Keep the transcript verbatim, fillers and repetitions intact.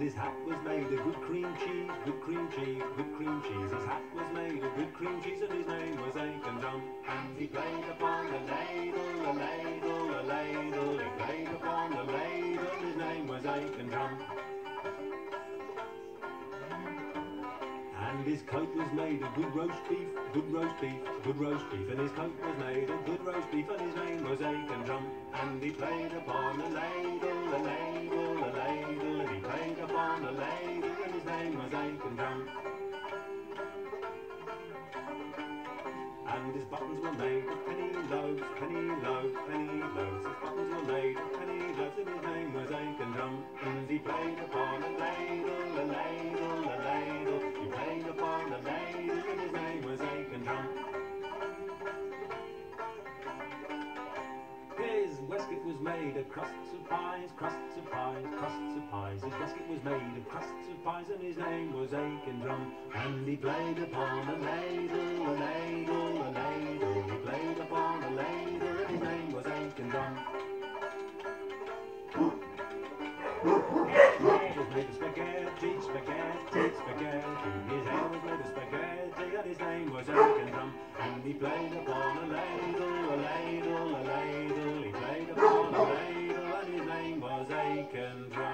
his hat was made of good cream cheese, good cream cheese, good cream cheese. His hat was made of good cream cheese, and his name was Aiken Drum. And he played upon a ladle, a ladle, a ladle. He played upon a ladle, and his name was Aiken Drum. And his coat was made of good roast beef, good roast beef, good roast beef. And his coat was made of good roast beef, and his name was Aiken Drum. And he played upon a ladle, a ladle, a ladle. And he played upon a ladle, and his name was Aiken Drum. And his buttons were made of penny loaves, penny loaves, penny loaves. His buttons were made of penny loaves, and his name was Aiken Drum. And he played upon a ladle, a ladle, a ladle. He played upon a ladle, and his name was Aiken Drum. His waistcoat was made of crusts of pies, crusts of pies, crusts of pies. His waistcoat was made of crusts of pies, and his name was Aiken Drum. And he played upon a ladle, a ladle, a ladle. He played upon a ladle, and his name was Aiken Drum. His hair was made of spaghetti, spaghetti, spaghetti. His hair was made of spaghetti, and his name was Aiken Drum. And he played upon a ladle, a ladle, a ladle. He played upon a ladle, and his name was Aiken Drum.